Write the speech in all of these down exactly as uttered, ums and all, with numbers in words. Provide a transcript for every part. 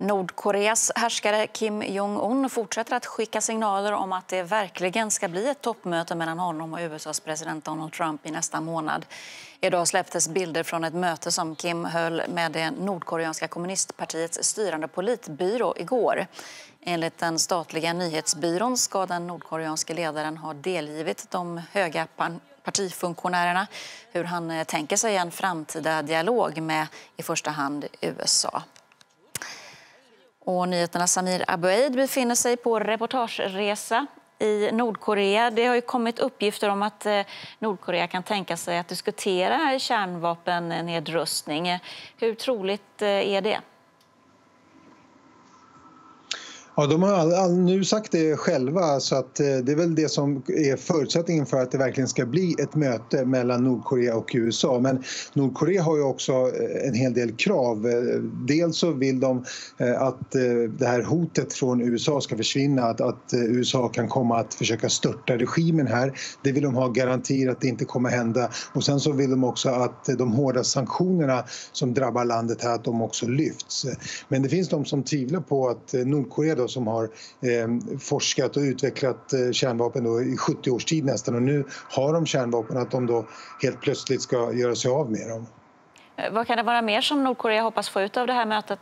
Nordkoreas härskare Kim Jong-un fortsätter att skicka signaler om att det verkligen ska bli ett toppmöte mellan honom och U S A:s president Donald Trump i nästa månad. Idag släpptes bilder från ett möte som Kim höll med det nordkoreanska kommunistpartiets styrande politbyrå igår. Enligt den statliga nyhetsbyrån ska den nordkoreanske ledaren ha delgivit de höga partifunktionärerna hur han tänker sig en framtida dialog med i första hand U S A. Och nyheterna Samir Abueid befinner sig på reportageresa i Nordkorea. Det har ju kommit uppgifter om att Nordkorea kan tänka sig att diskutera kärnvapennedrustning. Hur troligt är det? Ja, de har all, all, nu sagt det själva, så att eh, det är väl det som är förutsättningen för att det verkligen ska bli ett möte mellan Nordkorea och U S A. Men Nordkorea har ju också eh, en hel del krav. Eh, dels så vill de eh, att eh, det här hotet från U S A ska försvinna, att, att eh, U S A kan komma att försöka störta regimen här. Det vill de ha garantier att det inte kommer hända. Och sen så vill de också att eh, de hårda sanktionerna som drabbar landet här, att de också lyfts. Men det finns de som tvivlar på att eh, Nordkorea som har eh, forskat och utvecklat eh, kärnvapen då i sjuttio års tid nästan, och nu har de kärnvapen, att de då helt plötsligt ska göra sig av med dem. Vad kan det vara mer som Nordkorea hoppas få ut av det här mötet?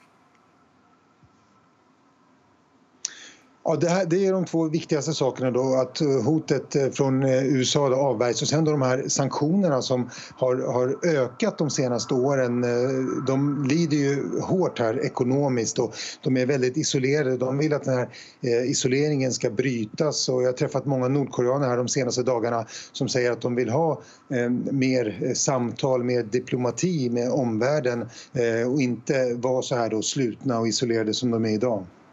Ja, det, här, det är de två viktigaste sakerna då, att hotet från U S A avvärjs, och sen då de här sanktionerna som har, har ökat de senaste åren. De lider ju hårt här ekonomiskt och de är väldigt isolerade. De vill att den här isoleringen ska brytas, och jag har träffat många nordkoreaner här de senaste dagarna som säger att de vill ha eh, mer samtal, mer diplomati med omvärlden eh, och inte vara så här då slutna och isolerade som de är idag.